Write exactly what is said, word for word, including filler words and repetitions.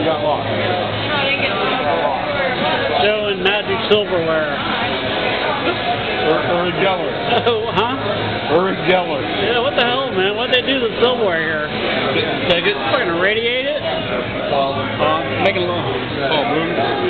got lost. Showing magic silverware. Or, or a geller. Oh, huh? Or a geller. Yeah, what the hell, man? What'd they do to the silverware here? Take it. Fucking radiate it? Well, uh, make it a little. Oh, boom.